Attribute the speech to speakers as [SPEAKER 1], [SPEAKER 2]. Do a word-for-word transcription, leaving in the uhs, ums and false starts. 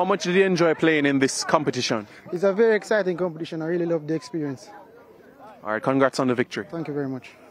[SPEAKER 1] How much did you enjoy playing in this competition?
[SPEAKER 2] It's a very exciting competition. I really love the experience.
[SPEAKER 1] All right, congrats on the victory.
[SPEAKER 2] Thank you very much.